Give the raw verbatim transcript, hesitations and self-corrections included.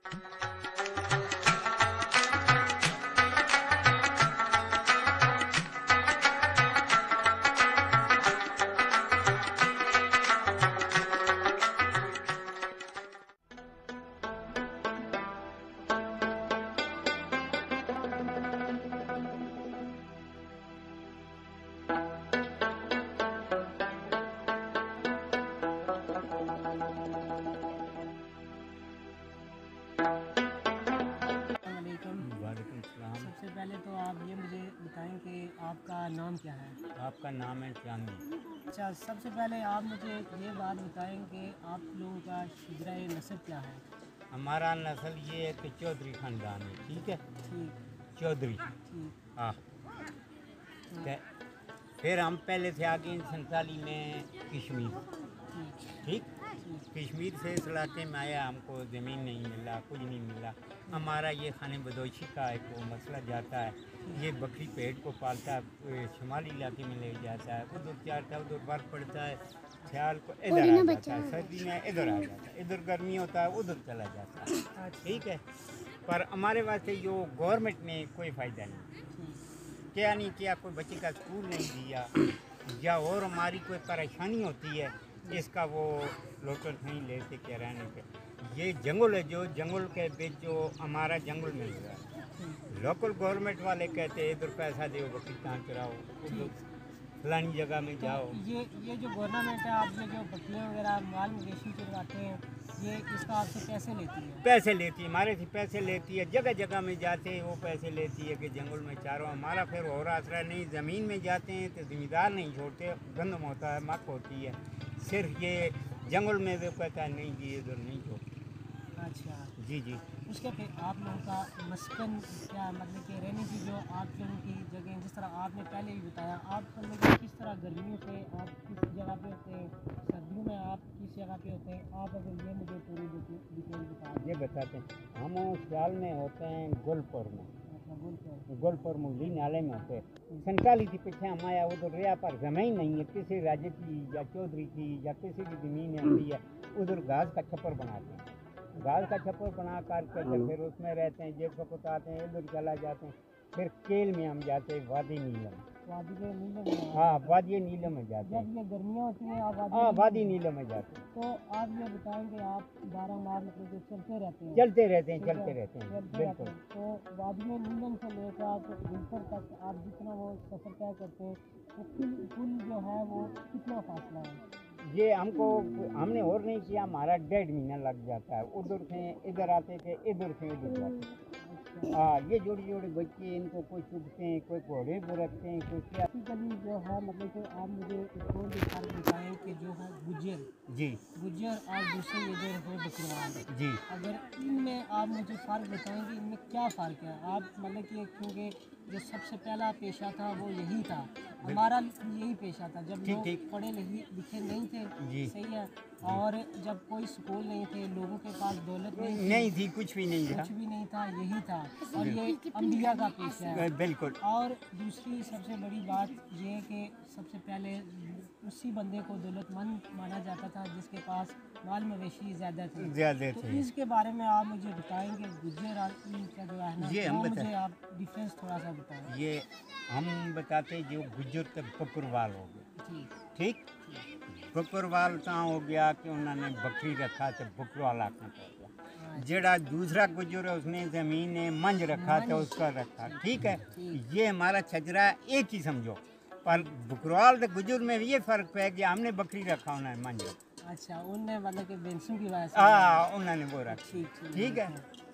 सबसे पहले तो आप ये मुझे बताएं कि आपका नाम क्या है? आपका नाम है चांदी। अच्छा, सबसे पहले आप मुझे ये बात बताएं कि आप लोगों का शिजरा नस्ब क्या है? हमारा नस्ल ये है कि चौधरी ख़ानदान है। ठीक है, ठीक, चौधरी। ठीक। हाँ, फिर हम पहले से आगे संताली में कश्मीर। ठीक, कश्मीर से इस इलाके में आया, हमको ज़मीन नहीं मिला, कुछ नहीं मिला। हमारा ये खाने बदोशी का एक वो मसला जाता है, ये बकरी पेट को पालता है, शुमाली इलाके में ले जाता है, उधर जाता है, उधर बर्फ़ पड़ता है, ख्याल को इधर आ जाता है, सर्दी में इधर आ जाता है, इधर गर्मी होता है उधर चला जाता है। ठीक है, पर हमारे वास्ते जो गवर्नमेंट ने कोई फ़ायदा नहीं क्या नहीं किया, कोई बच्चे का स्कूल नहीं दिया, या और हमारी कोई परेशानी होती है इसका वो लोटल नहीं लेते के रहने पे। ये जंगल है, जो जंगल के बीच जो हमारा जंगल मिल रहा है, लोकल गवर्नमेंट वाले कहते हैं इधर पैसा दो, बकरी कहाँ चराओ, फलानी जगह में जाओ। तो ये ये जो गवर्नमेंट है, आपने जो बकरियाँ वगैरह माल मवेशी चरवाते हैं, ये इसका आपसे पैसे लेती है? पैसे लेती है, हमारे से पैसे लेती है, जगह जगह में जाते हैं वो पैसे लेती है कि जंगल में चारो। हमारा फिर और आसरा नहीं, ज़मीन में जाते हैं तो ज़मींदार नहीं छोड़ते, गंदम होता है, मक होती है। सिर्फ ये जंगल में वो कहता है नहीं जी इधर नहीं छोड़ते। अच्छा जी जी। उसके फिर आप लोगों का मस्कन क्या, मतलब कि रहने की जो आप लोगों की जगह, जिस तरह आपने पहले भी बताया, आप मतलब कि किस तरह गर्मियों से आप किस जगह पे होते हैं, सर्दियों में आप किस जगह पे होते हैं, आप अगर ये मुझे पूरी डिटेल बता। ये बताते हैं, हम साल में होते हैं गुलपुर में। अच्छा, गुलपुर गुलपुर मुगली नाले में होते हैं। संताली थी पीछे हम आया, उधर रिया पर ज़मीन नहीं है, किसी राज्य की या चौधरी की या किसी की ज़मीन होती है, उधर घास का छप्पर बनाते हैं, घास का छप्पर बना करके फिर उसमें रहते हैं, जेब को आते हैं, इधर चला जाते हैं। फिर केल में हम जाते हैं, वादी नीलम। वादी नीलम? हाँ, वादी नीलम में जाते हैं। जब ये गर्मियाँ होती हैं आप वादी? हाँ, वादी नीलम में जाते हैं। तो आप ये बताएंगे आप बारह माह मतलब चलते रहते हैं? चलते रहते हैं, चलते रहते हैं, बिल्कुल। तो वादी नीलम से लेकर आप गुलपुर तक आप जितना वो सफ़र तय करते हैं, तो कुल कुल जो है वो कितना फासला है? ये हमको हमने और नहीं किया, हमारा डेढ़ महीना लग जाता है। उधर से इधर आते थे, इधर से उधर जाते थे। हाँ, ये जोड़ी जोड़ी बच्चे, इनको कोई चुगते हैं, कोई घोड़े पर रखते हैं, कोई क्या। बेसिकली जो है मतलब कि आप मुझे इसको दिखाई बताएं कि जो है गुज्जर जी गुज्जर और दूसरे ये जो है बकरवाल जी, अगर इनमें आप मुझे फ़र्क बताएंगे, इनमें क्या फ़र्क है? आप मतलब कि क्योंकि जो सबसे पहला पेशा था वो यही था, हमारा यही पेशा था जब लोग पढ़े लिखे नहीं थे। सही है, और जब कोई स्कूल नहीं थे, लोगों के पास दौलत नहीं थी, नहीं थी, कुछ भी नहीं था, कुछ भी नहीं था, यही था। और ये अंबिया का पेशा है, बिल्कुल। और दूसरी सबसे बड़ी बात ये कि सबसे पहले उसी बंदे को दौलतमंद माना जाता था जिसके पास माल मवेशी ज़्यादा थे ज़्यादा तो थे। इसके बारे में आप मुझे बताएंगे गुज्जर आदमी का जो है ना, ये हम वो मुझे आप डिफरेंस थोड़ा सा बताएं। ये हम बताते जो गुज्जर तक बकरवाल हो गए। ठीक, बकरवाल कहाँ हो गया कि उन्होंने बकरी रखा तो बकरवाल आखना पड़ गया। जेड़ा दूसरा गुज्जर है उसने ज़मीन ने मंज रखा तो उसका रखा। ठीक है, ये हमारा छजरा एक ही समझो, पर बकरवाल तो गुज्जर में ये फ़र्क है कि हमने बकरी रखा, उन्होंने मंज रखा। अच्छा, उनने मतलब कि बेंसू की वजह से? हाँ, उन्होंने वो रखा। ठीक ठीक है।